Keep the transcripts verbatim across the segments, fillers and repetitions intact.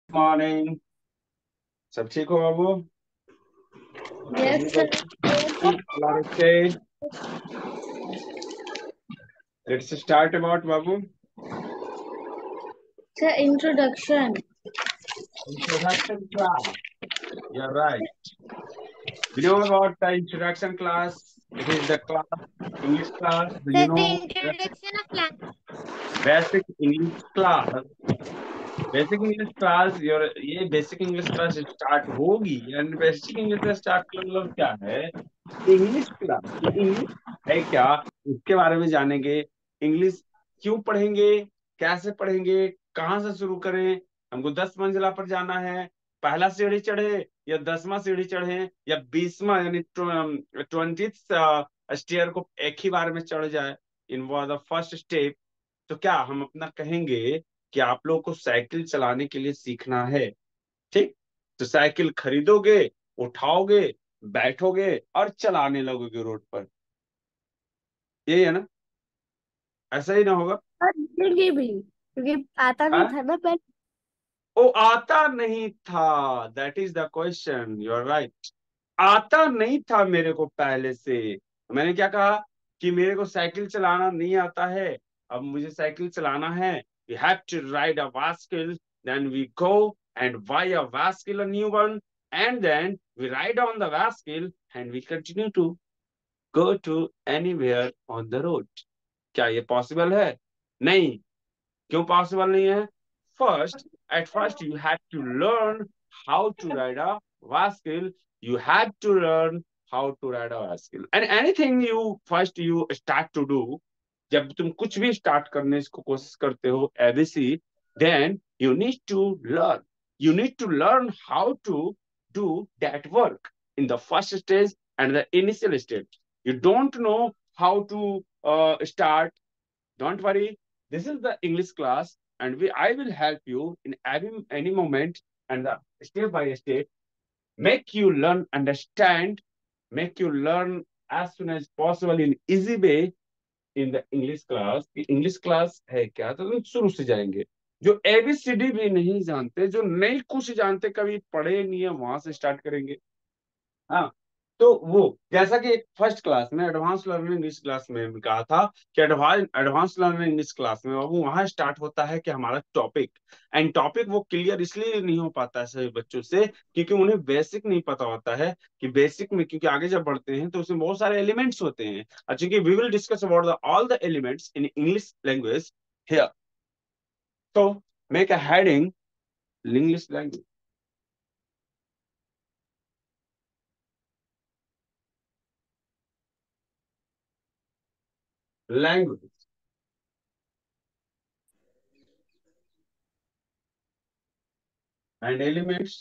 Morning. सब ठीक हो बाबू? Yes, sir. Let's start about बाबू। Sir, introduction. Introduction class. You are right. You know about the introduction class? It is the class, English class. Do you Sir, know the basic, introduction of language. basic English class? Basic English class your ये basic English class start होगी and basic English class start का मतलब क्या है? English class, ये English है क्या, इसके बारे में जानेंगे। इंग्लिश क्यों पढ़ेंगे, कैसे पढ़ेंगे, कहाँ से शुरू करें। हमको दस मंजिला पर जाना है, पहला सीढ़ी चढ़े या दसवां सीढ़ी चढ़े या बीसवां यानी ट्वेंटी स्टेयर को एक ही बार में चढ़ जाए, इन द फर्स्ट स्टेप। तो क्या हम अपना कहेंगे कि आप लोगों को साइकिल चलाने के लिए सीखना है, ठीक? तो साइकिल खरीदोगे, उठाओगे, बैठोगे और चलाने लगोगे रोड पर। यही है ना? ऐसा ही ना होगा? और लिखेंगे भी क्योंकि आता नहीं हाँ? था ना पहले। ओ, आता नहीं था, that is the question, you are right. आता नहीं था मेरे को पहले से। मैंने क्या कहा कि मेरे को साइकिल चलाना नहीं आता है, अब मुझे साइकिल चलाना है। We have to ride a bicycle, then we go and buy a bicycle, a new one, and then we ride on the bicycle and we continue to go to anywhere on the road. क्या ये possible है? नहीं। क्यों possible नहीं है? First, at first you have to learn how to ride a bicycle. You have to learn how to ride a bicycle, and anything you first you start to do, जब तुम कुछ भी start करने को कोशिश करते हो, A B C, then you need to learn, you need to learn how to do that work in the first stage and the initial stage. You don't know how to uh, start. Don't worry, this is the English class, and we I will help you in any, any moment, and the step by step make you learn, understand, make you learn as soon as possible in easy way in the English class. कि English class है क्या, तो हम शुरू से जाएंगे। जो ABCD भी नहीं जानते, जो नहीं कुछ जानते, कभी पढ़े नहीं है, वहां से स्टार्ट करेंगे। हाँ। तो वो जैसा कि फर्स्ट क्लास में, एडवांस लर्निंग इंग्लिश क्लास में भी कहा था कि advance advance learning English class में वो वहां स्टार्ट होता है कि हमारा टॉपिक, एंड टॉपिक वो क्लियर इसलिए नहीं हो पाता है सभी बच्चों से क्योंकि उन्हें बेसिक नहीं पता होता है कि बेसिक में, क्योंकि आगे जब बढ़ते हैं तो उसमें बहुत सारे एलिमेंट्स होते हैं। अच्छा, कि we will discuss about the all the elements in English language here. तो make a heading English language. Language and elements.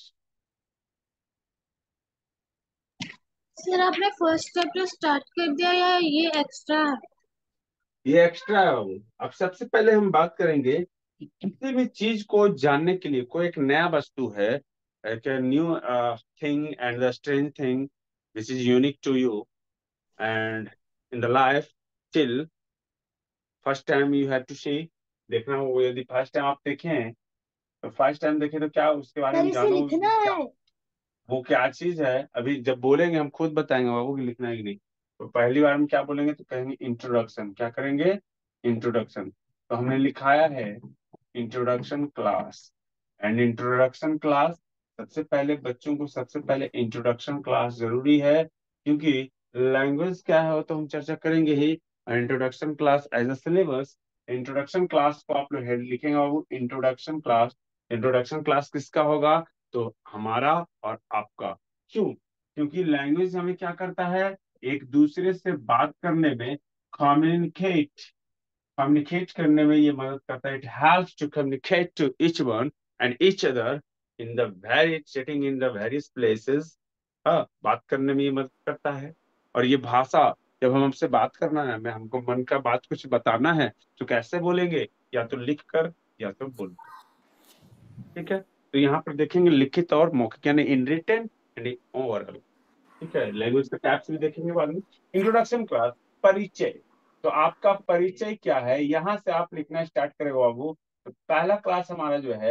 Sir, आपने फर्स्ट चैप्टर स्टार्ट कर दिया या ये एक्स्ट्रा है? ये एक्स्ट्रा है बाबू। अब सबसे पहले हम बात करेंगे कि किसी भी चीज को जानने के लिए, कोई एक नया वस्तु है, एक new thing and the strange thing which is unique to you and in the life, till first time you have to see. देखना हो, यदि फर्स्ट टाइम आप देखें तो फर्स्ट टाइम देखें तो क्या उसके बारे सर, में इसे जानो, लिखना क्या है। वो क्या चीज है। अभी जब बोलेंगे हम खुद बताएंगे बाबू कि लिखना है कि नहीं। तो पहली बार में क्या बोलेंगे तो कहेंगे इंट्रोडक्शन। क्या करेंगे? इंट्रोडक्शन। तो हमने लिखाया है introduction class. And introduction class, सबसे पहले बच्चों को सबसे पहले इंट्रोडक्शन क्लास जरूरी है, क्योंकि लैंग्वेज क्या है वो तो हम चर्चा करेंगे ही। Introduction class as a syllabus, introduction class को आप लोग हेड लिखेंगे बाबू, इंट्रोडक्शन क्लास। इंट्रोडक्शन क्लास किसका होगा? तो हमारा और आपका। क्यों? क्योंकि लैंग्वेज हमें क्या करता है, एक दूसरे से बात करने में, कम्युनिकेट कम्युनिकेट करने में ये मदद करता है। It helps to communicate to each one and each other in the very sitting in the various places. हाँ, बात करने में ये मदद करता है। और ये भाषा, जब हम हमसे बात करना है, हमें हमको मन का बात कुछ बताना है, तो कैसे बोलेंगे? या तो लिख कर या तो बोल। ठीक है? तो यहाँ पर देखेंगे लिखित और मौखिक, यानी इन रिटन एंड ओरल। ठीक है? लैंग्वेज के टाइप्स भी देखेंगे बाद में। इंट्रोडक्शन क्लास, परिचय। तो आपका परिचय क्या है, यहाँ से आप लिखना स्टार्ट करेंगे बाबू। तो पहला क्लास हमारा जो है,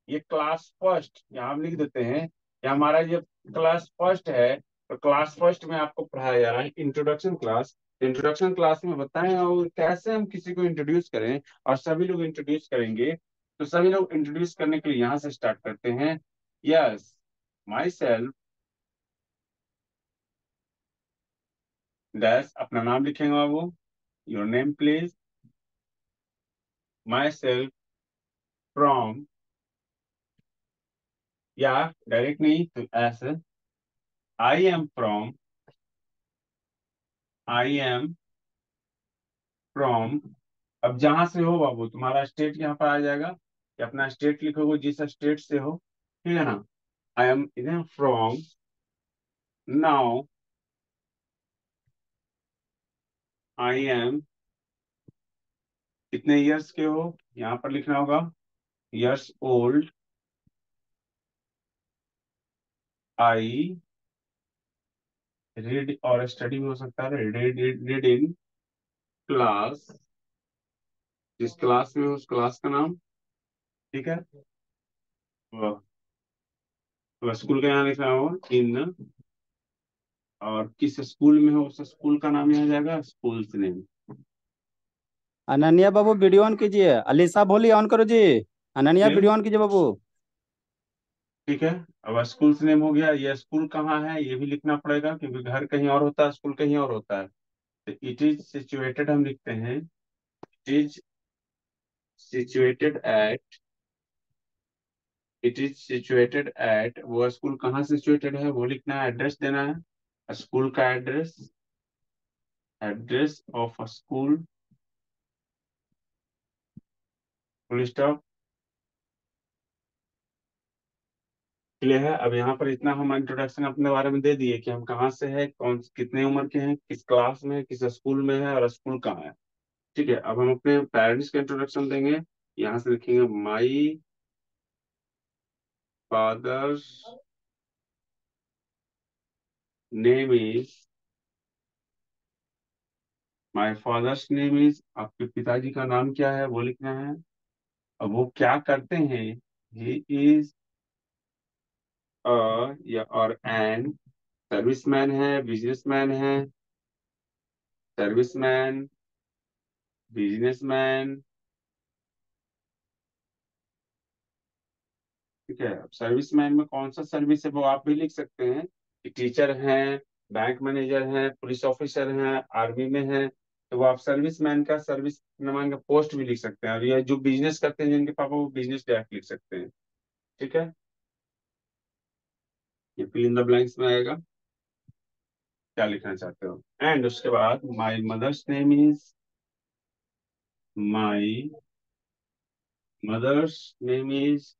ये क्लास फर्स्ट यहाँ हम लिख देते हैं कि हमारा ये क्लास फर्स्ट है। तो क्लास फर्स्ट में आपको पढ़ाया जा रहा है इंट्रोडक्शन क्लास। इंट्रोडक्शन क्लास में बताएं और कैसे हम किसी को इंट्रोड्यूस करें, और सभी लोग इंट्रोड्यूस करेंगे। तो सभी लोग इंट्रोड्यूस करने के लिए यहाँ से स्टार्ट करते हैं। यस, माई सेल्फ डैश, अपना नाम लिखेंगे वो, your name please, myself from, या डायरेक्ट नहीं तो ऐसे, I am from, I am from. अब जहां से हो बाबू तुम्हारा स्टेट यहाँ पर आ जाएगा, कि अपना स्टेट लिखोगे जिस स्टेट से हो, ठीक है ना। I am from now, I am कितने इयर्स के हो यहाँ पर लिखना होगा, इयर्स ओल्ड, आई रीड, और स्टडी भी हो सकता है, रीड रीड इन क्लास, जिस क्लास में हो उस क्लास का नाम, ठीक है। वो तो स्कूल का यहाँ लिखना होगा इन, और किस स्कूल में हो उस स्कूल का नाम यहाँ जाएगा, स्कूल नेम। अनन्या बाबू वीडियो ऑन कीजिए। अलीसा बोली ऑन करो जी। अनन्या वीडियो ऑन कीजिए बाबू। ठीक है, अब स्कूल नेम हो गया। ये स्कूल कहाँ है ये भी लिखना पड़ेगा, क्योंकि घर कहीं और होता है, स्कूल कहीं और होता है। तो इट इज सिचुएटेड हम लिखते हैं, it is situated at, it is situated at, वो स्कूल कहाँ सिचुएटेड है वो लिखना है, एड्रेस देना है, स्कूल का address, address of school, full stop. Clear है। अब यहाँ पर इतना हम इंट्रोडक्शन अपने बारे में दे दिए कि हम कहाँ से हैं, कौन कितने उम्र के हैं, किस क्लास में है, किस स्कूल में है, और स्कूल कहाँ है। ठीक है, अब हम अपने पेरेंट्स का इंट्रोडक्शन देंगे। यहाँ से लिखेंगे my father's name is, my father's name is, आपके पिताजी का नाम क्या है वो लिखना है। अब वो क्या करते हैं, ही इज अ, या और एन सर्विसमैन है, बिजनेसमैन है, सर्विसमैन, बिजनेसमैन। ठीक है, अब सर्विसमैन में कौन सा सर्विस है वो आप भी लिख सकते हैं, कि टीचर हैं, बैंक मैनेजर हैं, पुलिस ऑफिसर हैं, आर्मी में हैं। तो वो आप सर्विसमैन का सर्विस मैन का पोस्ट भी लिख सकते हैं। और ये जो बिजनेस करते हैं जिनके पापा, वो बिजनेस डायरेक्ट लिख सकते हैं। ठीक है, ये फिल इन द ब्लैंक्स में आएगा, क्या लिखना चाहते हो। एंड उसके बाद my mother's name is, my mother's name is,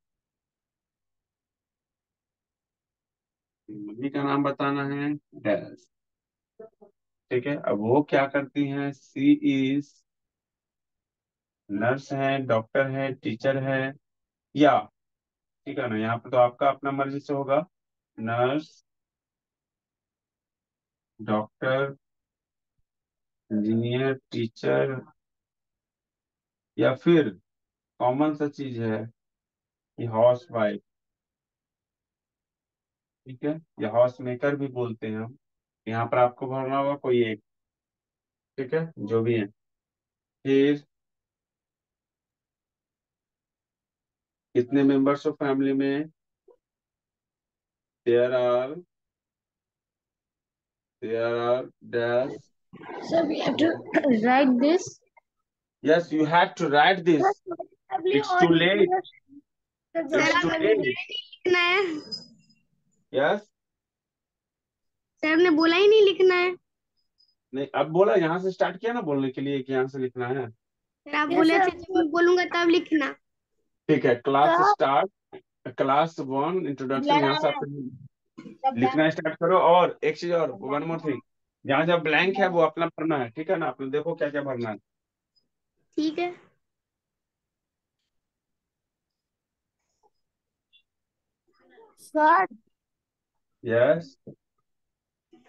mummy का नाम बताना है, डैश। ठीक है, अब वो क्या करती हैं, सी इज नर्स है, डॉक्टर है, टीचर है, या, ठीक है ना, यहाँ पे तो आपका अपना मर्जी से होगा, नर्स, डॉक्टर, इंजीनियर, टीचर, या फिर कॉमन सा चीज है कि हाउस वाइफ। ठीक है, या हाउस मेकर भी बोलते हैं हम। यहाँ पर आपको भरना होगा कोई एक, ठीक है, जो भी है। फिर कितने मेंबर्स ऑफ फैमिली में, there are, there are dash. So we have to write this. Yes, you have to write this, it's too late, sir it's too आपने लेट। बोला ही नहीं लिखना है। यस, सर ने बोला ही नहीं लिखना है। नहीं अब बोला, यहाँ से स्टार्ट किया ना बोलने के लिए कि यहाँ से लिखना है। सर आप बोले थे जब मैं बोलूंगा तब लिखना। ठीक है, class sir start, class one introduction, यहाँ से आप लिखना स्टार्ट करो। और एक चीज और, वन मोर थिंग, जहाँ जहाँ ब्लैंक है वो अपना भरना है, ठीक है ना। आपने देखो क्या क्या भरना है। ठीक है सर। यस,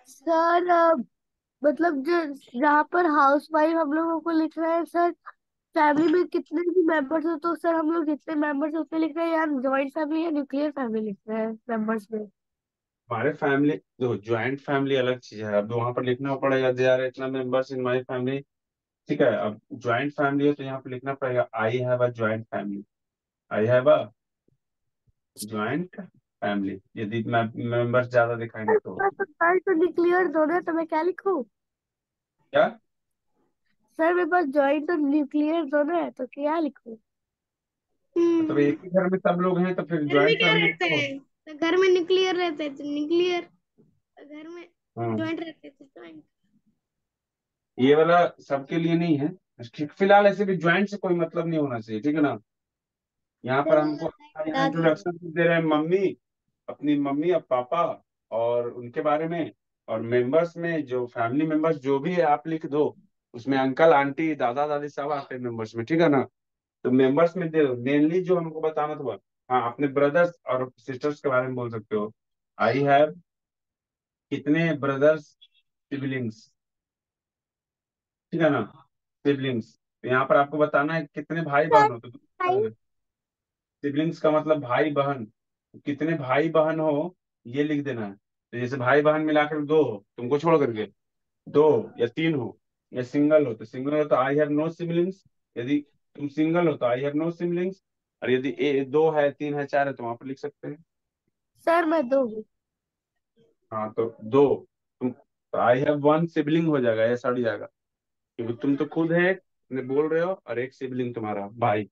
सर अ, मतलब जो जहाँ पर हाउस वाइफ हम लोगों को लिखना है सर, फैमिली में कितने भी मेंबर्स हो तो सर हम लोग जितने मेंबर्स हैं उतने लिख रहे हैं यार, जॉइंट फैमिली या न्यूक्लियर फैमिली लिख रहे हैं मेंबर्स में। हमारे फैमिली देखो, ज्वाइंट फैमिली अलग चीज है। अब वहां पर लिखना पड़ेगा दे आर इतना मेंबर्स इन माय फैमिली। ठीक है, अब ज्वाइंट फैमिली है तो यहाँ पे लिखना पड़ेगा I have a joint family. I have a joint family, यदि मेंबर्स ज्यादा दिखाएंगे तो। सर तो जॉइंट और न्यूक्लियर दोनों है तो मैं क्या लिखूं? क्या? सर मेरे पास जॉइंट और न्यूक्लियर दोनों है तो क्या लिखूं? मतलब एक हम्म। ही घर में सब लोग हैं तो फिर घर में ज्वाइंट क्या फैमिली रहता तो। है? तो घर में न्यूक्लियर रहता है तो न्यूक्लियर, घर में हाँ, जॉइंट रहते हैं तो जॉइंट। ये वाला सबके लिए नहीं है। ठीक, फिलहाल ऐसे भी ज्वाइंट से कोई मतलब नहीं होना चाहिए, ठीक है ना। यहाँ पर सर वो हमको वाला ही यहाँ बता दीजिए। इंट्रोडक्शन दे रहे हैं मम्मी, अपनी मम्मी और पापा और उनके बारे में। और मेंबर्स में जो फैमिली मेंबर्स जो भी है आप लिख दो। उसमें अंकल आंटी दादा दादी सब आते हैं मेंबर्स में, ठीक है ना। तो मेंबर्स में दे दो मेनली जो हमको बताना था। हाँ, अपने ब्रदर्स और सिस्टर्स के बारे में बोल सकते हो। आई हैव कितने ब्रदर्स सिबलिंग्स, ठीक है ना। सिबलिंग्स, तो यहाँ पर आपको बताना है कितने भाई सर बहन हो तो भाई। सिबलिंग्स का मतलब भाई बहन। कितने भाई बहन हो ये लिख देना है। तो जैसे भाई बहन मिलाकर दो हो तुमको छोड़ करके, दो या तीन हो या सिंगल हो, तो सिंगल हो तो आई हैव नो सिबलिंग्स। यदि तुम सिंगल हो तो आई हैव नो सिबलिंग्स। और यदि ए, दो है तीन है चार है तो वहां पर लिख सकते हैं। सर मैं दूंगी। हाँ तो दो, तुम तो आई हैव वन सिबलिंग हो जाएगा, ऐसा अड़ जाएगा। क्योंकि तुम तो खुद है ने बोल रहे हो और एक सिबलिंग तुम्हारा भाई।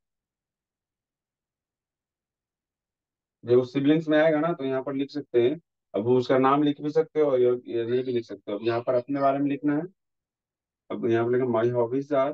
जो सिबलिंग्स में आएगा ना तो यहाँ पर लिख सकते हैं। अब वो उसका नाम लिख भी सकते हो और ये ये नहीं भी लिख सकते हो। अब यहाँ पर अपने बारे में लिखना है। अब यहाँ पर लिखा माई हॉबीज आर।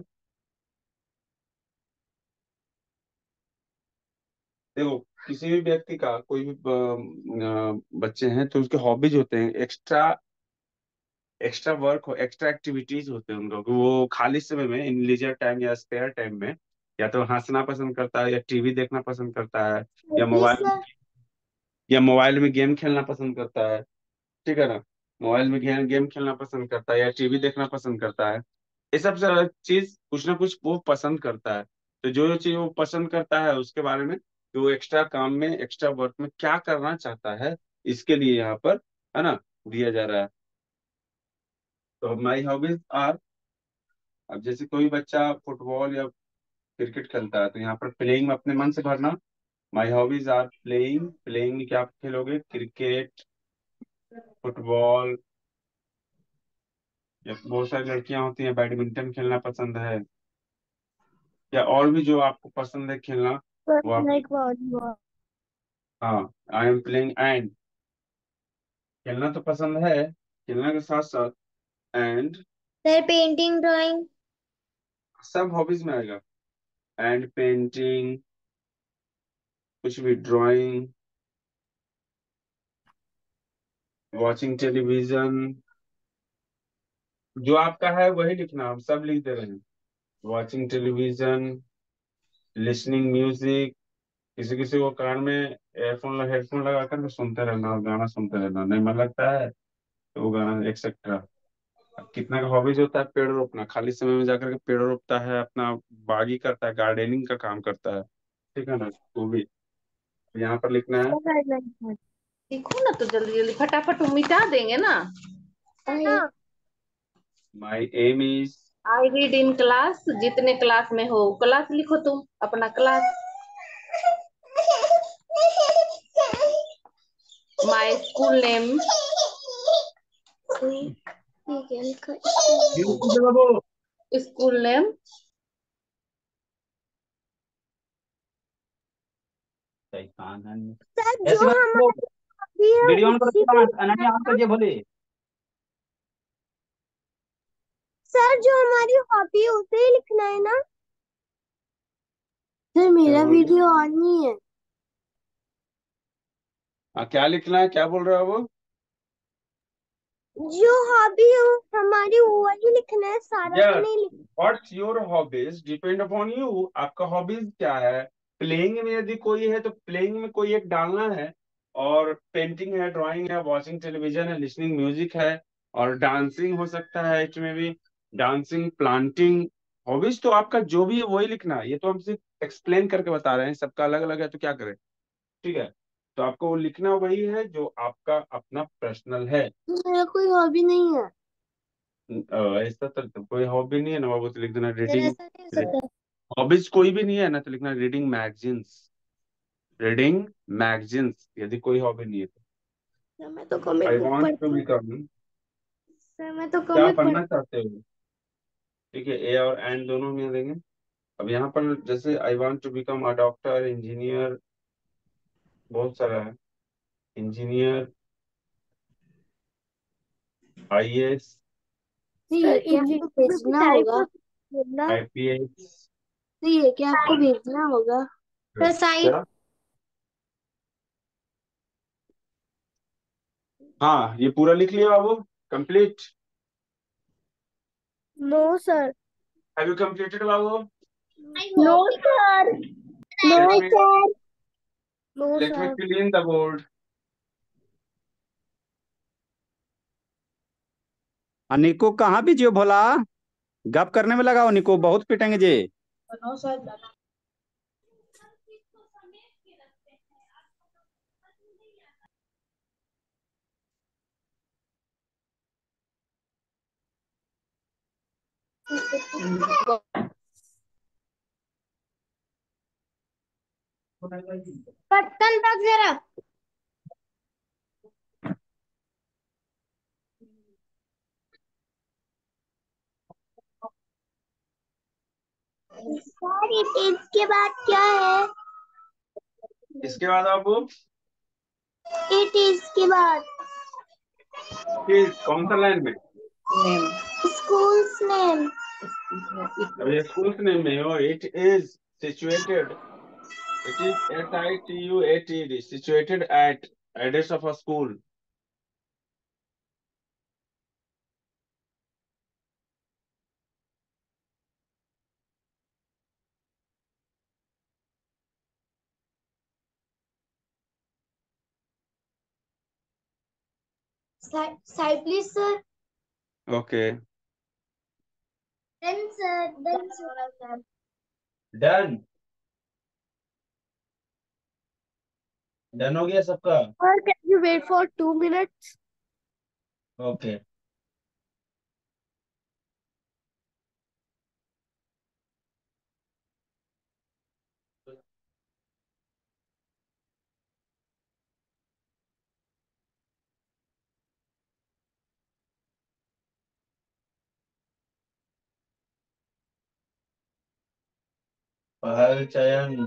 देखो, किसी भी व्यक्ति का कोई भी अ, अ, बच्चे हैं तो उसके हॉबीज होते हैं एक्स्ट्रा, एक्स्ट्रा वर्क हो, एक्स्ट्रा एक्टिविटीज होते हैं उनको कि वो खाली समय में इन लीजर टाइम या स्पेयर टाइम में या तो हंसना पसंद करता है या टीवी देखना पसंद करता है या जी मोबाइल सर। या मोबाइल में गेम खेलना पसंद करता है, ठीक है ना। मोबाइल में गेम गेम खेलना पसंद करता है या टीवी देखना पसंद करता है। ये सब सारा चीज कुछ ना कुछ वो पसंद करता है। तो जो जो चीज वो पसंद करता है उसके बारे में कि वो एक्स्ट्रा काम में एक्स्ट्रा वर्क में क्या करना चाहता है, इसके लिए यहाँ पर है ना दिया जा रहा है। तो माई हॉबीज आर, अब जैसे कोई बच्चा फुटबॉल या क्रिकेट खेलता है तो यहाँ पर प्लेइंग में अपने मन से भरना। My hobbies are playing, playing में क्या आप खेलोगे, क्रिकेट, फुटबॉल, या बहुत सारी लड़कियां होती हैं बैडमिंटन खेलना पसंद है, या और भी जो आपको पसंद है खेलना सर वो आप। Like volleyball. हाँ, आई एम प्लेइंग एंड, खेलना तो पसंद है, खेलना के साथ साथ एंड सर पेंटिंग ड्राइंग। सब हॉबीज में आएगा। एंड पेंटिंग, कुछ भी ड्राइंग, वॉचिंग टेलीविजन, जो आपका है वही लिखना, हम सब लिख दे रहे हैं। वॉचिंग टेलीविजन, लिसनिंग म्यूजिक, किसी किसी को कान में एयरफोन हेडफोन लगा कर के सुनते रहना और गाना सुनते रहना नहीं मन लगता है तो वो गाना एक्सेट्रा। अब कितना का हॉबीज होता है पेड़ रोपना, खाली समय में जाकर के पेड़ रोपता है, अपना बागी करता है, गार्डनिंग का काम करता है, ठीक है ना। वो भी यहाँ पर लिखना है। लिखो ना तो जल्दी जल्दी फटाफट हम मिटा देंगे ना। हाँ। My aim is, I read in class, जितने क्लास में हो क्लास लिखो तुम अपना क्लास। My school name. ठीक है लिखा। School name. सर जो ऐसी बात वो हमारी हॉबी है वीडियो ऑन करो उसी तो को अनन्या ऑन लिखना है। करिए बोले। सर जो हमारी हॉबी है उसे ही लिखना है ना? सर क्या मेरा बोल रहे वीडियो ऑन नहीं है। हाँ, क्या लिखना है, क्या बोल रहे हो वो। जो हॉबी है वो हमारी वो ही लिखना है, सारा तो यस, नहीं लिखना। What's your hobbies depend upon you, आपका हॉबीज क्या है। प्लेइंग में यदि कोई है तो प्लेइंग में कोई एक डालना है। और पेंटिंग है, ड्राइंग है, वॉचिंग टेलीविजन है, लिसनिंग म्यूजिक है, और डांसिंग हो सकता है इसमें भी, डांसिंग, प्लांटिंग, हॉबीज तो आपका जो भी है वही लिखना है, ये तो हम सिर्फ एक्सप्लेन करके बता रहे हैं, सबका अलग अलग है तो क्या करें। ठीक है, तो आपको वो लिखना वही है जो आपका अपना पर्सनल है। मेरा कोई हॉबी नहीं है। अ, ऐसा तो तो कोई हॉबी नहीं है ना बाबू, तो लिख देना मेरा रीडिंग। ऐसा नहीं हो सकता। हॉबीज कोई भी नहीं है ना, तो लिखना रीडिंग मैगजीन्स। रीडिंग मैगजीन्स यदि कोई हॉबी नहीं है तो। सर मैं तो comic I book want to पढ़ती हूँ। बिकम, सर मैं तो क्या कॉमिक पढ़ बनना चाहते हो। ठीक है, ए और एंड दोनों में देंगे। अब यहाँ पर जैसे I want to become a doctor, engineer, बहुत सारा है। इंजीनियर, आईएएस, जी ये क्या आपको भेजना होगा? बोलना आईपीएस। जी ये क्या आपको भेजना होगा? Sir site. क्या? हाँ, ये पूरा लिख लिया बाबू, complete. No sir. Have you completed बाबू? No sir. No let me sir. No let me sir. Fill in the board. आ, निको कहाँ बिजी हो भोला? गप करने में लगाओ निको, बहुत पिटेंगे जी। No sir. बर्तन तक जरा। सर इसके बाद क्या है? इसके बाद बाबू, इट इज के बाद फिर कौन सा लाइन में? School's name. अब ये स्कूल नेम में हो, it is situated. It is S I T U A T E D, situated at address of a school. Side please sir. Okay. Done sir. Done sir. Done. Done हो गया सबका? Sir, can you wait for two minutes? Okay. पहल चयन,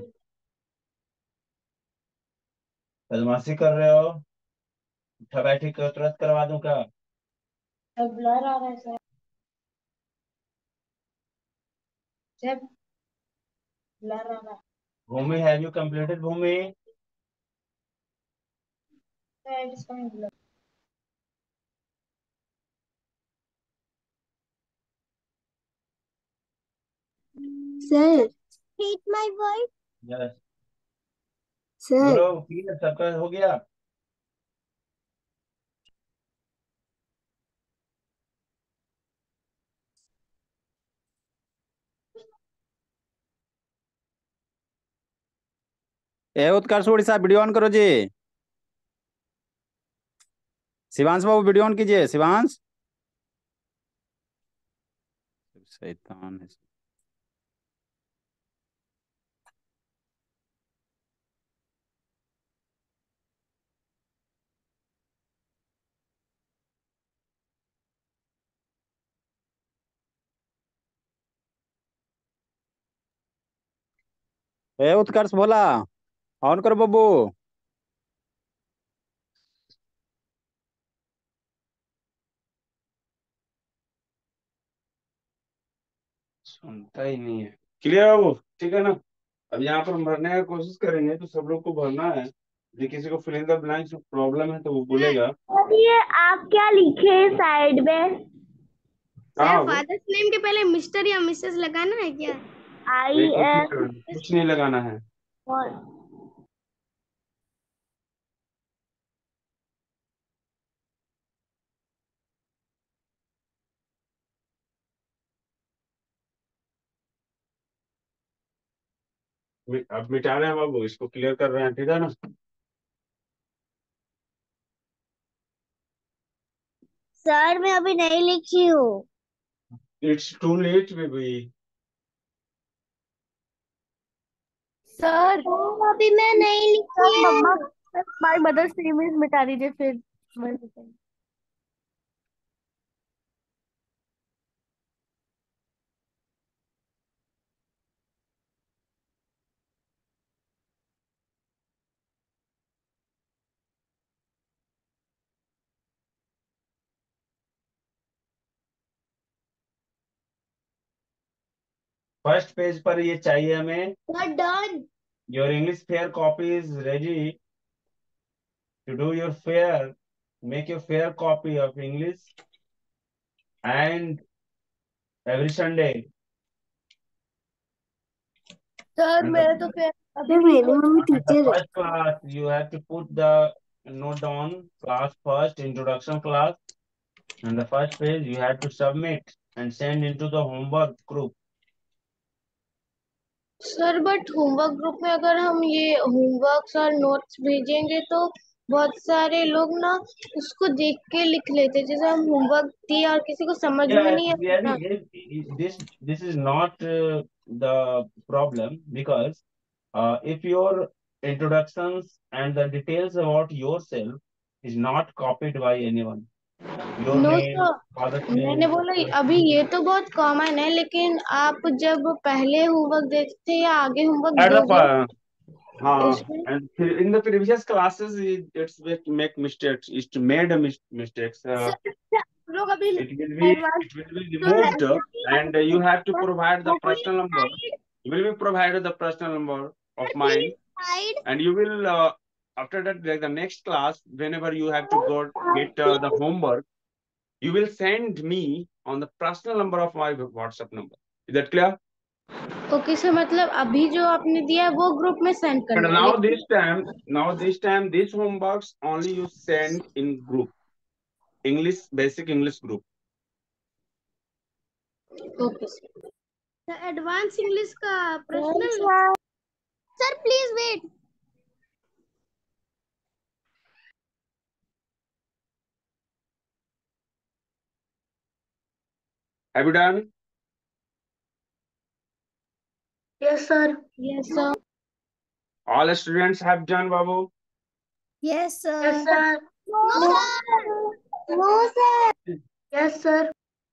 बदमाशी कर रहे हो? उठा बैठी को तुरंत करवा दूं क्या? अब ब्लर आ रहा है सर। सर ब्लर आ रहा है। Bhumi, have you completed Bhumi? Sir it is coming blur. Sir heat my voice. Yes. Sir बोलो, क्लियर सबका हो गया? ए उत्कर्ष उड़ीसा, वीडियो ऑन करो जी। शिवांश बाबू वीडियो ऑन कीजिए, शिवांश। शैतान है। ए उत्कर्ष भोला, ऑन करो बाबू। सुनता ही नहीं है। क्लियर है वो? ठीक है ना? अब यहाँ पर हम भरने की कोशिश करेंगे, तो सब लोग को भरना है। यदि किसी को fill in the blanks problem है तो वो बोलेगा। ये आप क्या लिखे साइड में? कहाँ सर हो वो? फादर्स नेम के पहले मिस्टर या मिसेस लगाना है क्या? नहीं, आई कुछ नहीं एम। लगाना, कुछ नहीं लगाना है। मि- अब मिटा रहे हैं बाबू, इसको क्लियर कर रहे हैं, ठीक है ना। सर मैं अभी नहीं लिखी हूँ। It's too late baby. Sir अभी मैं नहीं लिखी है। Mama my mother's name is मिटा दीजिए फिर मैं लिखूंगी। फर्स्ट पेज पर ये चाहिए हमें। Sir done. Your English fair copy is ready to do your fair. Make your fair copy of English and every Sunday. Sir And the, मेरे तो फिर अभी मेरी मम्मी at the टीचर है। first class, you have to put the note down, class first, introduction class, and the first page you have to submit and send into the homework group. Sir but homework group में अगर हम ये homework और notes भेजेंगे तो बहुत सारे लोग ना उसको देख के लिख लेते, जैसे हम होमवर्क दिए और किसी को समझ में Yeah, नहीं really, आता। it- this this is not uh, the problem because uh, if your introductions and the details about yourself is not copied by anyone, your no name, sir, father's मैंने name, बोला first अभी name, ये तो बहुत common है, लेकिन आप जब पहले होमवर्क देते या आगे होमवर्क at the दोगे pa- हाँ, उसमें। and in the previous classes it, it's make make mistakes, it made a mis mistakes. Uh, sir हम लोग अभी it will be advance it will be तो है removed, uh, and uh, you have to provide the वो कोई personal number. You will be provided the personal number of mine, side and you will uh, after that like the next class whenever you have to go get uh, the homework, you will send me on the personal number of my WhatsApp number. Is that clear? Okay sir, मतलब अभी जो आपने दिया है वो group में send But करना है, now लेकिन this time, now this time, these homeworks only you send in group, English, basic English group. Okay sir. Advance English का प्रश्न। Sir please wait. Have you done? Yes sir. Yes sir. All students have done, Babu. Yes sir. Yes sir. No sir. No sir. Yes sir.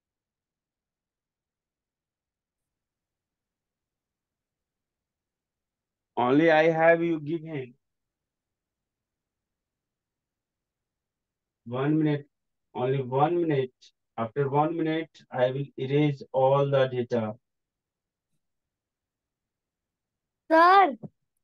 Only I have you give him. One minute, only one minute. After one minute, I will erase all the data. Sir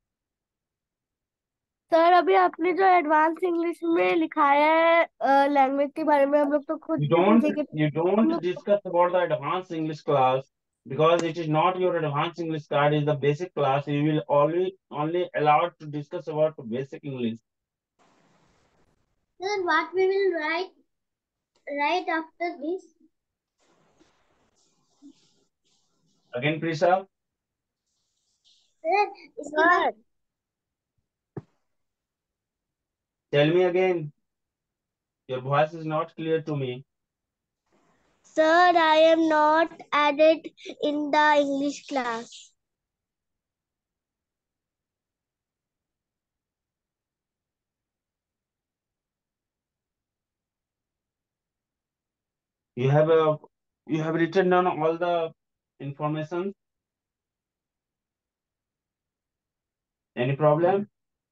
sir अभी आपने जो advance English में लिखाया है language के बारे में, हम लोग तो खुद You से don't, पूछे कि you हम don't लोग discuss about the advanced English class because it is not your advanced English card, is the basic class. You will only, only allowed to discuss about basic English. Sir, what we will write right after this? Again, Prisha, Sir, इसके बाद tell me again. Your voice is not clear to me. Sir, I am not added in the English class. You have a, you have written down all the information. Any problem?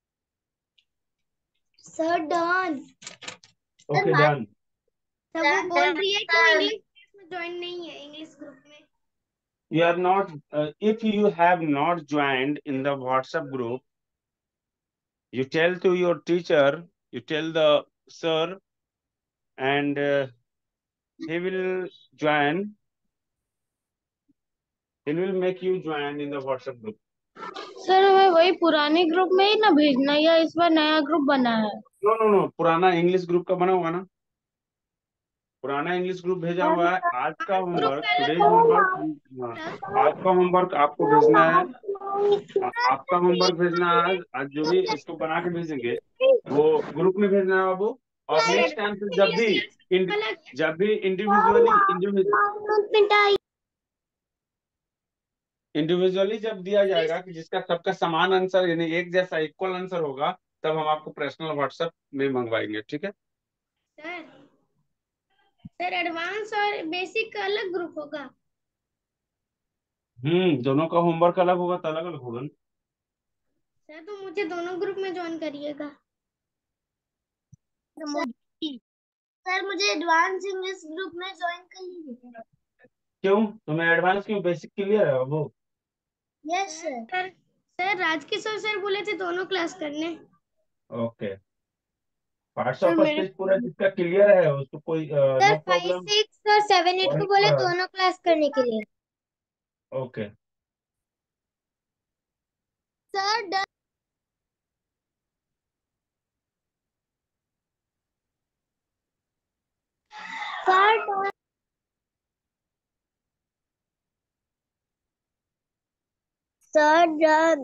Sir, done. Okay, done. सब वो बोल रही है कि English में join नहीं है English group में। You are not, uh, if you have not joined in the WhatsApp group, you tell to your teacher, you tell the sir, and uh, he will join. He will make you join in the WhatsApp group. Sir हमें वही पुराने group में ही ना भेजना है या इस बार नया ग्रुप बना है? No, no, no. पुराना इंग्लिश ग्रुप का बना हुआ ना? पुराना इंग्लिश ग्रुप भेजा सर हुआ है। आज का ग्रुप होमवर्क, का अलग टुडेज होमवर्क, आज का होमवर्क आपको भेजना है। आ- आपका होमवर्क भेजना है आज। आज जो भी इसको बना के भेजेंगे वो ग्रुप में भेजना है बाबू। और नेक्स्ट टाइम से जब भी इंड, जब भी इंडिविजुअली इंडिविजुअली इंडिविजुअली जब दिया जाएगा कि जिसका सबका समान आंसर यानी एक जैसा इक्वल आंसर होगा, तब हम आपको पर्सनल व्हाट्सएप में मंगवाएंगे, ठीक है। सर सर एडवांस और बेसिक का अलग ग्रुप होगा। हम्म दोनों का होमवर्क अलग होगा तो अलग अलग होगा ना। सर तो मुझे दोनों ग्रुप में ज्वाइन करिएगा। सर मुझे एडवांस इंग्लिश ग्रुप में ज्वाइन करिए। क्यों, तुम्हें एडवांस क्यों, बेसिक क्लियर है वो। Yes sir. Sir sir Rajkishore sir बोले थे दोनों क्लास करने। ओके, पार्ट्स सर ऑफ मेरे स्पीच पूरा जिसका क्लियर है उसको कोई sir no five problem. Six और सेवन एट को बोले दोनों क्लास करने के लिए। Okay, sir done. Sir done. Sir done.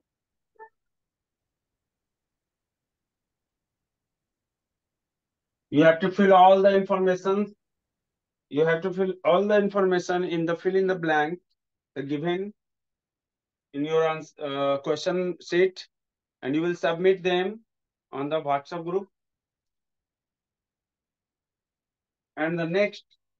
you have to fill all the information. You have to fill all the information in the fill in the blank the given in your ans- uh, question sheet, and you will submit them on the WhatsApp group. And the next,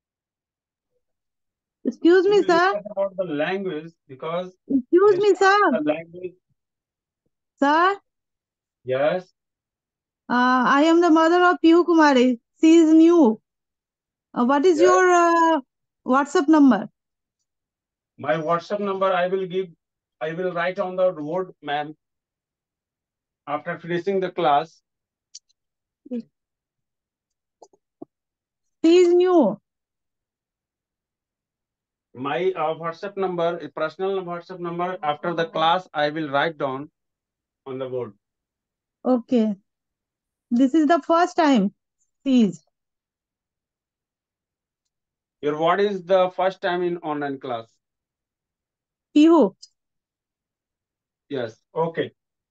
Excuse we me, will sir. discuss about the language because Excuse we me, start sir. the language. Sir, Yes, uh, I am the mother of Pihu Kumari. She is new. Uh, what is yes. your uh, WhatsApp number? My WhatsApp number I will give. I will write on the board, ma'am, after finishing the class. She is new. My uh, WhatsApp number, a personal WhatsApp number, after the class I will write down on the board. Okay. This is the first time. Please. Your what is the first time in online class? Pihu. Yes. Okay.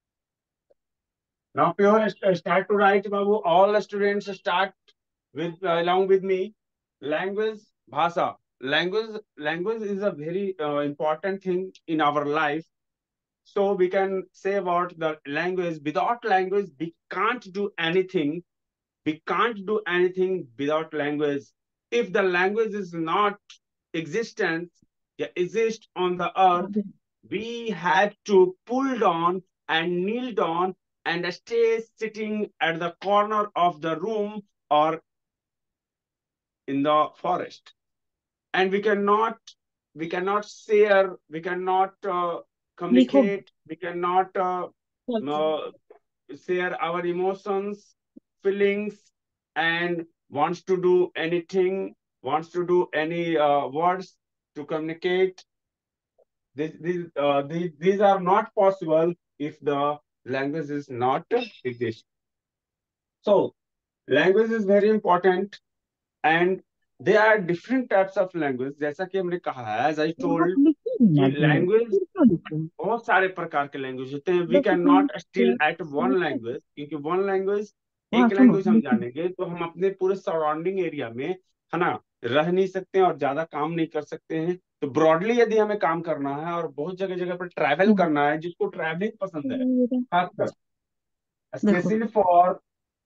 Now, Pure, st- start to write, Babu. All the students start with uh, along with me. Language, bhasa. Language, language is a very uh, important thing in our life. So we can say about the language. Without language, we can't do anything. We can't do anything without language. If the language is not existent, yeah, exist on the earth, we had to pull down and kneel down and stay sitting at the corner of the room or in the forest. And we cannot, we cannot share, we cannot uh, Likho. communicate, we cannot uh, uh, share our emotions, feelings, and wants to do anything, wants to do any uh, words to communicate. These, these, uh, these, these are not possible if the language is not exist. So language is very important, and there are different types of language. जैसा कि हमने कहा है, as I told, कि language बहुत सारे प्रकार के लैंग्वेज होते हैं। We can not still at one language, क्योंकि वन लैंग्वेज हाँ एक सुनो लैंग्वेज हम जानेंगे तो हम अपने पूरे सराउंडिंग एरिया में, है ना, रह नहीं सकते हैं और ज्यादा काम नहीं कर सकते हैं। तो ब्रॉडली यदि हमें काम करना है और बहुत जगह जगह पर ट्रैवल करना है, जिसको ट्रैवलिंग पसंद है, खासकर देखो specially for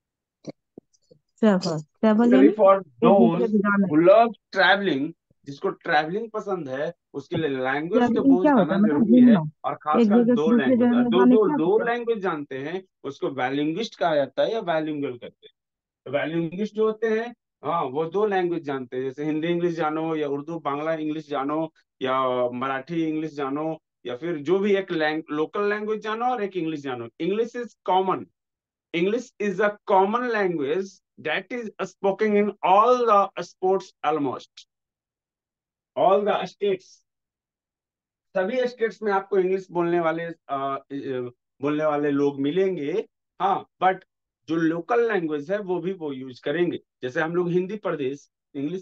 travel travel specially यानी फॉर एक दूसरे दोज को जाना हु लव ट्रैवलिंग, जिसको ट्रैवलिंग पसंद है, उसके लिए लैंग्वेज के ट्रैवलिंग बोझ क्या होता जाना है मतलब जरूरी है। घूमना और एक खासकर जगह दो से दूसरी लैंग्वेज, जगह में दो जाने दो क्या दो होता है लैंग्वेज जानते हैं उसको वैलिंग्विस्ट कहा जाता है या वैलिंगुअल कहते हैं। तो वैलिंग्विस्ट जो होते हैं, हाँ, वो दो लैंग्वेज जानते हैं, जैसे हिंदी इंग्लिश जानो या उर्दू बांग्ला इंग्लिश जानो या मराठी इंग्लिश जानो, या फिर जो भी एक लैंग, लोकल लैंग्वेज जानो और एक इंग्लिश जानो। English is common, English is a common language that is spoken in all the sports, almost all the states. सभी स्टेट्स में आपको इंग्लिश बोलने वाले आ, बोलने वाले लोग मिलेंगे। हाँ, बट जो लोकल लैंग्वेज है वो भी वो यूज करेंगे। जैसे हम लोग हिंदी प्रदेश इंग्लिश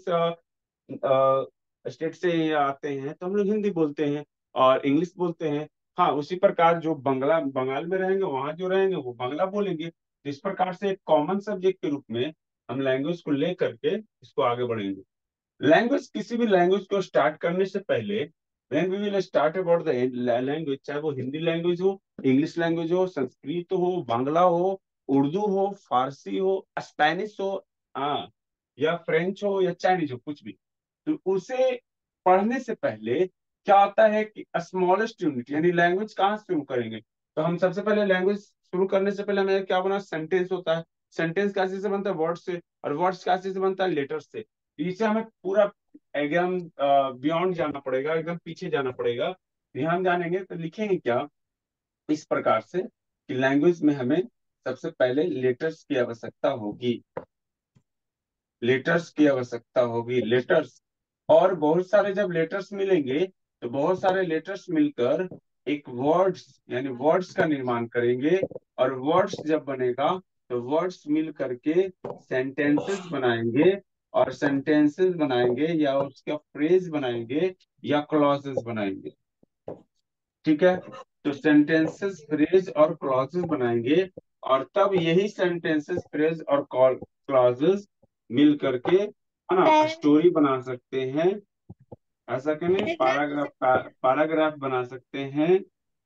स्टेट से आते हैं तो हम लोग हिंदी बोलते हैं और इंग्लिश बोलते हैं। हाँ, उसी प्रकार जो बंगला बंगाल में रहेंगे वहां जो रहेंगे वो बांग्ला बोलेंगे। तो इस प्रकार से एक कॉमन सब्जेक्ट के रूप में हम लैंग्वेज को ले करके इसको आगे बढ़ेंगे। लैंग्वेज, किसी भी लैंग्वेज को स्टार्ट करने से पहले when we will start about the language, चाहे वो हिंदी लैंग्वेज हो, इंग्लिश लैंग्वेज हो, संस्कृत हो, बांग्ला हो, उर्दू हो, फारसी हो, स्पेनिश हो, हाँ, या फ्रेंच हो या चाइनीज हो, कुछ भी, तो उसे पढ़ने से पहले क्या आता है कि स्मॉलेस्ट यूनिट यानी लैंग्वेज कहाँ शुरू करेंगे। तो हम सबसे पहले लैंग्वेज शुरू करने से पहले हमें क्या बना, सेंटेंस होता है। सेंटेंस कैसे से बनता है, वर्ड से, और वर्ड्स कैसे से बनता है, लेटर से। इसे हमें पूरा एकदम बियॉन्ड जाना पड़ेगा, एकदम पीछे जाना पड़ेगा। ध्यान जानेंगे तो लिखेंगे क्या इस प्रकार से कि लैंग्वेज में हमें सबसे पहले लेटर्स की आवश्यकता होगी, लेटर्स की आवश्यकता होगी, लेटर्स। और बहुत सारे जब लेटर्स मिलेंगे तो बहुत सारे लेटर्स मिलकर एक वर्ड्स यानी वर्ड्स का निर्माण करेंगे। और वर्ड्स जब बनेगा तो वर्ड्स मिल करके सेंटेंसेस बनाएंगे, और सेंटेंसेस बनाएंगे या उसका फ्रेज बनाएंगे या क्लॉजेस बनाएंगे। ठीक है, तो सेंटेंसेस, फ्रेज और क्लॉजेस बनाएंगे, और तब यही सेंटेंसेस, फ्रेज और क्लॉजेस मिल करके है ना स्टोरी बना सकते हैं। ऐसा कहें, पैराग्राफ, पैराग्राफ बना सकते हैं,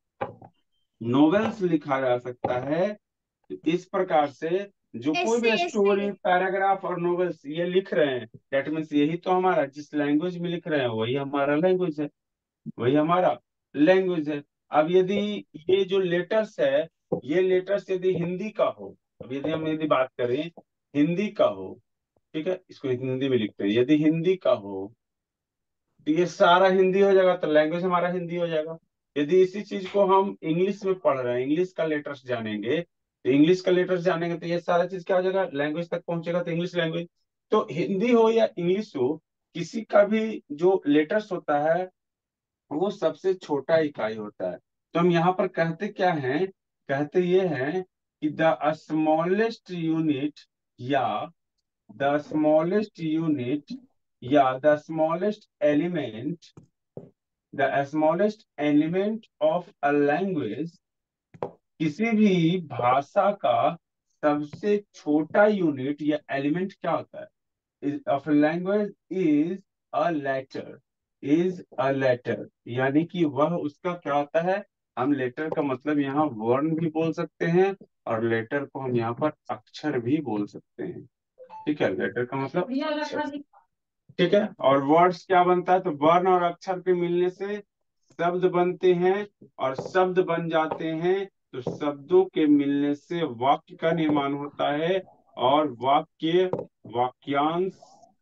नॉवेल्स लिखा जा सकता है। इस प्रकार से जो कोई भी स्टोरी, पैराग्राफ और नॉवेल्स ये लिख रहे हैं, दैट मीन्स यही तो हमारा, जिस लैंग्वेज में लिख रहे हैं वही हमारा लैंग्वेज है, वही हमारा लैंग्वेज है। अब यदि ये जो लेटर्स है, ये लेटर्स यदि हिंदी का हो, अब यदि हम यदि बात करें हिंदी का हो, ठीक है, इसको हिंदी में लिखते हैं, यदि हिंदी का हो तो ये सारा हिंदी हो जाएगा, तो लैंग्वेज हमारा हिंदी हो जाएगा। यदि इसी चीज को हम इंग्लिश में पढ़ रहे हैं, इंग्लिश का लेटर्स जानेंगे, तो इंग्लिश का लेटर्स जानेंगे तो ये सारा चीज क्या हो जाएगा, लैंग्वेज तक पहुंचेगा, तो इंग्लिश लैंग्वेज। तो हिंदी हो या इंग्लिश हो, किसी का भी जो लेटर्स होता है वो सबसे छोटा इकाई होता है। तो हम यहाँ पर कहते क्या हैं, कहते ये हैं कि द स्मॉलेस्ट यूनिट या द स्मॉलेस्ट यूनिट या the smallest element, the smallest element of a language, किसी भी भाषा का सबसे छोटा यूनिट या एलिमेंट क्या होता है of language, is a letter, is a letter, यानी कि वह उसका क्या होता है। हम लेटर का मतलब यहाँ वर्ण भी बोल सकते हैं, और लेटर को हम यहाँ पर अक्षर भी बोल सकते हैं। ठीक है, लेटर का मतलब अक्षर। ठीक है, और वर्ड्स क्या बनता है, तो वर्ण और अक्षर के मिलने से शब्द बनते हैं, और शब्द बन जाते हैं तो शब्दों के मिलने से वाक्य का निर्माण होता है, और वाक्य, वाक्यांश,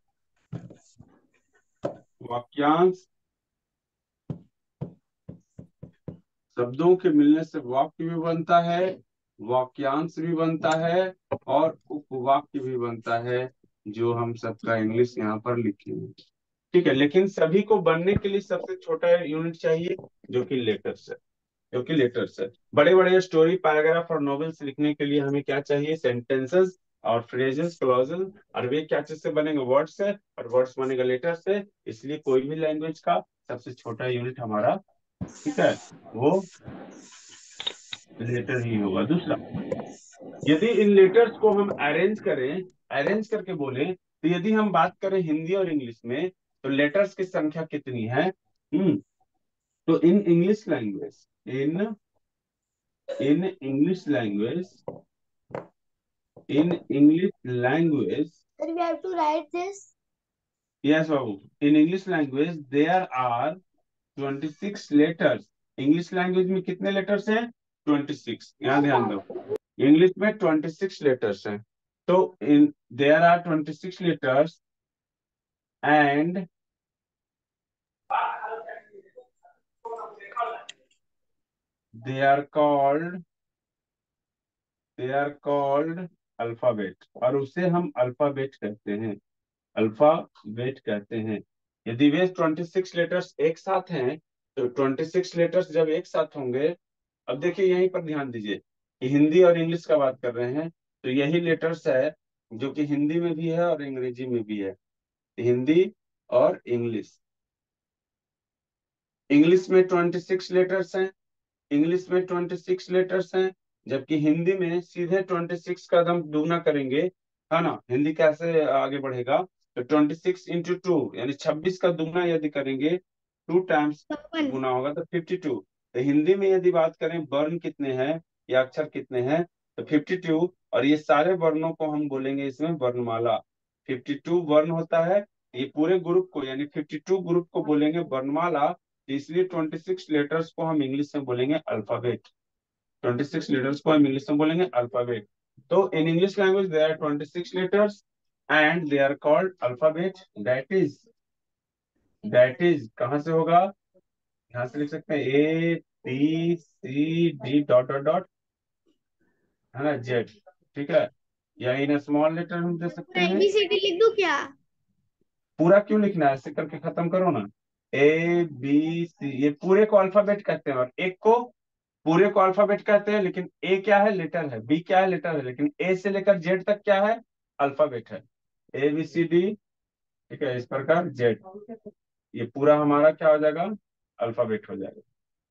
वाक्यांश, शब्दों के मिलने से वाक्य भी बनता है, वाक्यांश भी बनता है, और उपवाक्य भी बनता है, जो हम सबका इंग्लिश यहाँ पर लिखेंगे। ठीक है, लेकिन सभी को बनने के लिए सबसे छोटा यूनिट चाहिए, जो कि लेटर्स है, जो कि लेटर्स है। बड़े बड़े स्टोरी, पैराग्राफ और नॉवेल्स लिखने के लिए हमें क्या चाहिए, सेंटेंसेस और फ्रेजेस, क्लॉजेस, और वे क्या चीज से बनेंगे, वर्ड्स से, और वर्ड्स बनेगा लेटर से। इसलिए कोई भी लैंग्वेज का सबसे छोटा यूनिट हमारा, ठीक है, वो लेटर ही होगा। दूसरा, यदि इन लेटर्स को हम अरेंज करें, अरेंज करके बोले, तो यदि हम बात करें हिंदी और इंग्लिश में तो लेटर्स की संख्या कितनी है। हम्म तो in English language, in in English language, in English language, Sir, we have to write this. Yes बाबू, in English language there are twenty six letters. English language में कितने लेटर्स हैं, ट्वेंटी सिक्स। यहाँ ध्यान दो, इंग्लिश में twenty six letters हैं। तो in there are twenty six letters, and they are called, they are called alphabet, और उसे हम अल्फाबेट कहते हैं, अल्फाबेट कहते हैं। यदि वे ट्वेंटी सिक्स लेटर्स एक साथ हैं, तो ट्वेंटी सिक्स लेटर्स जब एक साथ होंगे, अब देखिए यहीं पर ध्यान दीजिए कि हिंदी और इंग्लिश का बात कर रहे हैं, तो यही लेटर्स है जो कि हिंदी में भी है और अंग्रेजी में भी है। हिंदी और इंग्लिश। इंग्लिश में ट्वेंटी सिक्स लेटर्स हैं, इंग्लिश में ट्वेंटी सिक्स लेटर्स हैं, जबकि हिंदी में सीधे ट्वेंटी सिक्स का हम दुगना करेंगे, है ना। हिंदी कैसे आगे बढ़ेगा, तो ट्वेंटी सिक्स इंटू टू यानी छब्बीस का दुगना यदि करेंगे, टू टाइम्स छप्पन। गुना होगा तो फिफ्टी टू। तो हिंदी में यदि बात करें वर्ण कितने हैं या अक्षर कितने हैं, तो फिफ्टी टू, और ये सारे वर्णों को हम बोलेंगे इसमें वर्णमाला। फिफ्टी टू वर्ण होता है, ये पूरे ग्रुप को यानी फिफ्टी टू ग्रुप को बोलेंगे वर्णमाला। इसलिए ट्वेंटी सिक्स लेटर्स को हम इंग्लिश में बोलेंगे अल्फाबेट। ट्वेंटी सिक्स लेटर्स को हम इंग्लिश में बोलेंगे अल्फाबेट। तो in English language there are twenty six letters and they are called alphabet. That is that is कहां से होगा, यहाँ से लिख सकते हैं A B C D dot dot dot, है ना, जेड। ठीक है, या इन स्मॉल लेटर हम दे सकते पूरा हैं। एबीसीडी लिख दूं क्या? पूरा क्यों लिखना है, ऐसे करके खत्म करो ना। ए बी सी, ये पूरे को अल्फाबेट कहते हैं, और एक को पूरे को अल्फाबेट कहते हैं। लेकिन ए क्या है, लेटर है, बी क्या है, लेटर है, लेकिन ए से लेकर जेड तक क्या है, अल्फाबेट है। ए बी सी डी, ठीक है, इस प्रकार जेड, ये पूरा हमारा क्या हो जाएगा, अल्फाबेट हो जाएगा।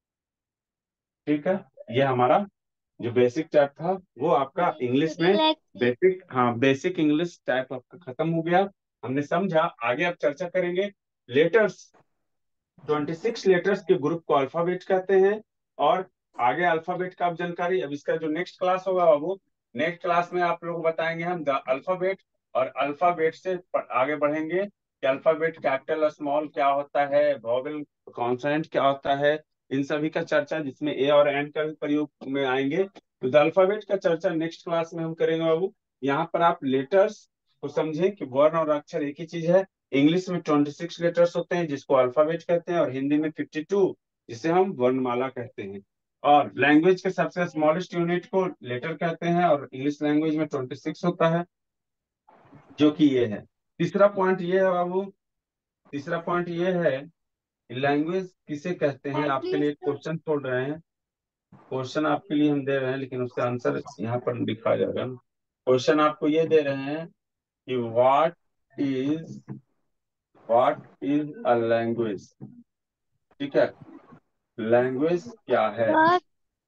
ठीक है, ये हमारा जो बेसिक टाइप था वो आपका इंग्लिश में बेसिक, हाँ बेसिक इंग्लिश टाइप आपका खत्म हो गया, हमने समझा। आगे अब चर्चा करेंगे लेटर्स। ट्वेंटी सिक्स लेटर्स के ग्रुप को अल्फाबेट कहते हैं। और आगे अल्फाबेट का अब जानकारी, अब इसका जो नेक्स्ट क्लास होगा बाबू, नेक्स्ट क्लास में आप लोग बताएंगे हम द अल्फाबेट, और अल्फाबेट से प- आगे बढ़ेंगे कि अल्फाबेट कैपिटल स्मॉल क्या होता है, वॉवेल कॉन्सोनेंट क्या होता है, इन सभी का चर्चा, जिसमें ए और एन का भी प्रयोग में आएंगे। तो द अल्फाबेट का चर्चा नेक्स्ट क्लास में हम करेंगे बाबू। यहाँ पर आप लेटर्स को समझें कि वर्ण और अक्षर एक ही चीज है। इंग्लिश में ट्वेंटी सिक्स लेटर्स होते हैं जिसको अल्फाबेट कहते हैं, और हिंदी में फिफ्टी टू जिसे हम वर्णमाला कहते हैं। और लैंग्वेज के सबसे स्मॉलेस्ट यूनिट को लेटर कहते हैं, और इंग्लिश लैंग्वेज में ट्वेंटी सिक्स होता है, जो कि ये है। तीसरा पॉइंट ये है बाबू, तीसरा पॉइंट ये है कि लैंग्वेज किसे कहते हैं। आपके लिए क्वेश्चन छोड़ रहे हैं, क्वेश्चन आपके लिए हम दे रहे हैं, लेकिन उसका आंसर यहाँ पर लिखा जाएगा। क्वेश्चन आपको ये दे रहे हैं कि what is what is a language. ठीक है, लैंग्वेज क्या है, सर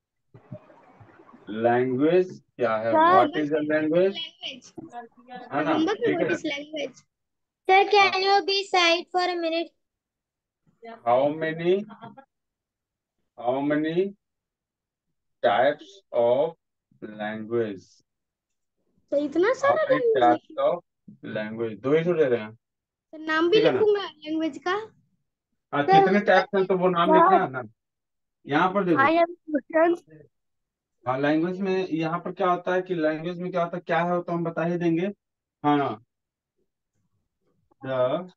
लैंग्वेज क्या है, sir what is a language, language. है ना। होमवर्क में ठीक व्हाट है, इज लैंग्वेज? Sir, हाँ, can you be silent for a minute? How many how many types of language, तो इतना हाउ सारा मेनी लैंग्वेज टाइप्स लिखना? ऑफ लैंग्वेज, दो ही तो दे रहे हैं। तो नाम भी ठीक है ना, लिखूंगा लैंग्वेज का? हाँ सर कितने होता टाइप्स हैं क्या? तो वो नाम लिखना सर है ना, यहाँ पर दे दो। I have question. हाँ लैंग्वेज में यहाँ पर क्या होता है कि लैंग्वेज में क्या होता है, क्या है तो हम बता ही देंगे। हाँ, the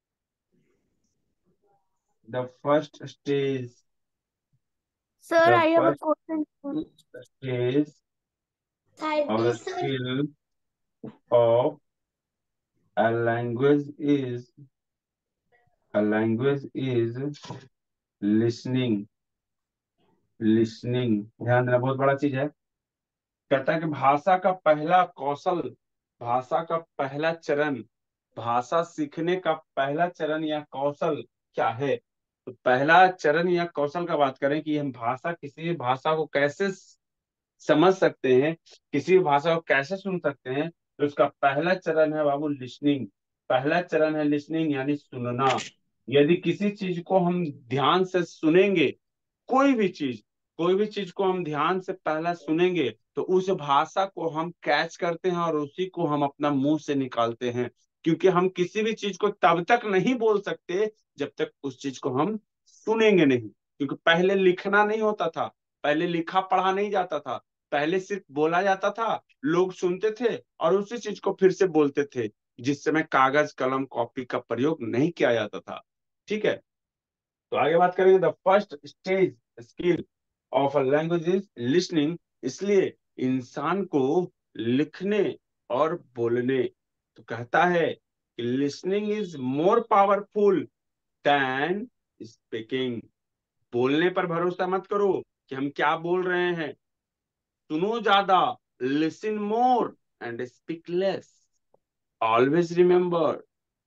the first stage sir the I have a first question. Stage third और sir. skill of a language is a language is listening listening ध्यान देना, बहुत बड़ा चीज है। कहता है कि भाषा का पहला कौशल, भाषा का पहला चरण, भाषा सीखने का पहला चरण या कौशल क्या है। तो पहला चरण या कौशल का बात करें कि हम भाषा, किसी भी भाषा को कैसे समझ सकते हैं, किसी भी भाषा को कैसे सुन सकते हैं, तो उसका पहला चरण है बाबू लिसनिंग। पहला चरण है लिसनिंग यानी सुनना। यदि किसी चीज को हम ध्यान से सुनेंगे, कोई भी चीज कोई भी चीज को हम ध्यान से पहला सुनेंगे, तो उस भाषा को हम कैच करते हैं और उसी को हम अपना मुंह से निकालते हैं। क्योंकि हम किसी भी चीज को तब तक नहीं बोल सकते जब तक उस चीज को हम सुनेंगे नहीं। क्योंकि पहले लिखना नहीं होता था, पहले लिखा पढ़ा नहीं जाता था, पहले सिर्फ बोला जाता था, लोग सुनते थे और उसी चीज को फिर से बोलते थे, जिस समय कागज कलम कॉपी का प्रयोग नहीं किया जाता था। ठीक है, तो आगे बात करेंगे the first stage skill of a language is listening. इसलिए इंसान को लिखने और बोलने, तो कहता है कि listening is more powerful than speaking. बोलने पर भरोसा मत करो कि हम क्या बोल रहे हैं, सुनो ज्यादा, listen more and speak less. Always remember,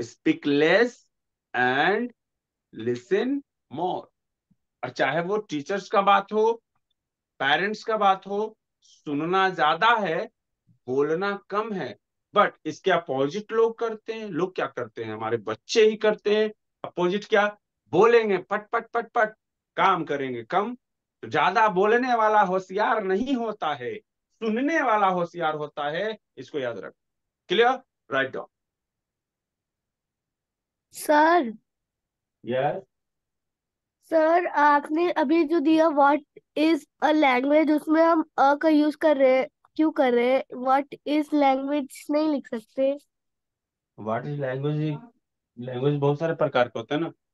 speak less and listen more. और चाहे वो टीचर्स का बात हो, पेरेंट्स का बात हो, सुनना ज्यादा है, बोलना कम है। बट इसके अपोजिट लोग करते हैं। लोग क्या करते हैं? हमारे बच्चे ही करते हैं अपोजिट। क्या बोलेंगे? पट पट पट पट। काम करेंगे कम। तो ज्यादा बोलने वाला होशियार नहीं होता है, सुनने वाला होशियार होता है। इसको याद रख। Clear? Write down. Sir yes. Sir आपने अभी जो दिया व्हाट इज अ लैंग्वेज, उसमें हम अ का यूज कर रहे हैं, क्यों कर रहे हैं? व्हाट इज लैंग्वेज नहीं लिख सकते? What is language? लैंग्वेज बहुत सारे प्रकार के होते हैं ना।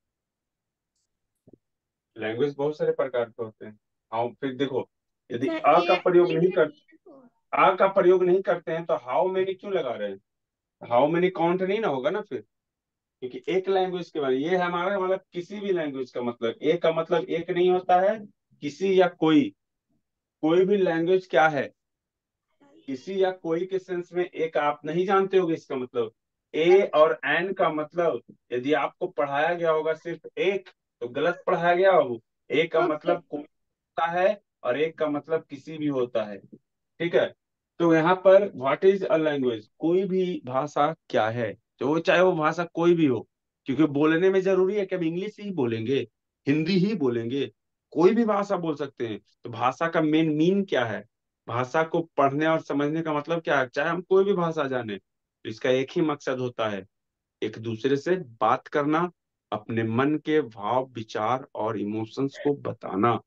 लैंग्वेज बहुत सारे प्रकार के होते हैं। हाँ, फिर देखो, यदि सर अ ए का प्रयोग लिख नहीं कर रहे हैं। आ का प्रयोग नहीं करते हैं तो हाउ मेनी क्यों लगा रहे हैं? हाउ मेनी काउंट नहीं ना होगा ना फिर। क्योंकि एक लैंग्वेज के बारे ये है हमारा मतलब किसी भी लैंग्वेज का मतलब एक का मतलब एक नहीं होता है। किसी या कोई, कोई भी लैंग्वेज क्या है? किसी या कोई के सेंस में एक आप नहीं जानते होगे इसका मतलब। ए और एन का मतलब यदि आपको पढ़ाया गया होगा सिर्फ एक, तो गलत पढ़ाया गया होगा। ए का ओके। मतलब कोई होता है और एक का मतलब किसी भी होता है। ठीक है। तो यहाँ पर व्हाट इज अ लैंग्वेज, कोई भी भाषा क्या है, तो चाहे वो भाषा कोई भी हो। क्योंकि बोलने में जरूरी है कि हम इंग्लिश ही बोलेंगे, हिंदी ही बोलेंगे, कोई भी भाषा बोल सकते हैं। तो भाषा का मेन मीन क्या है? भाषा को पढ़ने और समझने का मतलब क्या है? चाहे हम कोई भी भाषा जाने, तो इसका एक ही मकसद होता है, एक दूसरे से बात करना, अपने मन के भाव विचार और इमोशंस को बताना।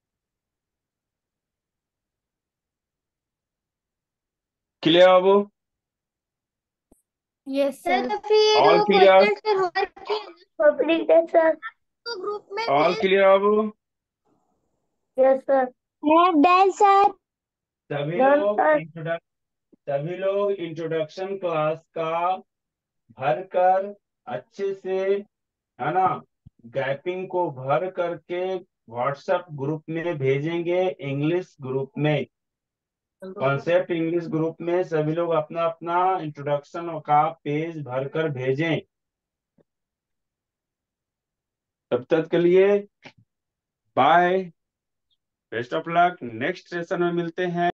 क्लियर अब? Yes sir sir. तो फिर ऑल वो क्लियर? क्वेश्चन फिर होमवर्क किए ना कंप्लीट है सर। तो ग्रुप में ऑल भेज। क्लियर अब? Yes sir. Done sir. सभी डन लोग सर। इंट्रोडक्शन सभी लोग इंट्रोडक्शन क्लास का भर कर अच्छे से, है ना, गैपिंग को भर करके व्हाट्सएप ग्रुप में भेजेंगे। इंग्लिश ग्रुप में, कॉन्सेप्ट इंग्लिश ग्रुप में सभी लोग अपना अपना इंट्रोडक्शन का पेज भरकर भेजें। तब तक के लिए bye, best of luck. Next session में मिलते हैं।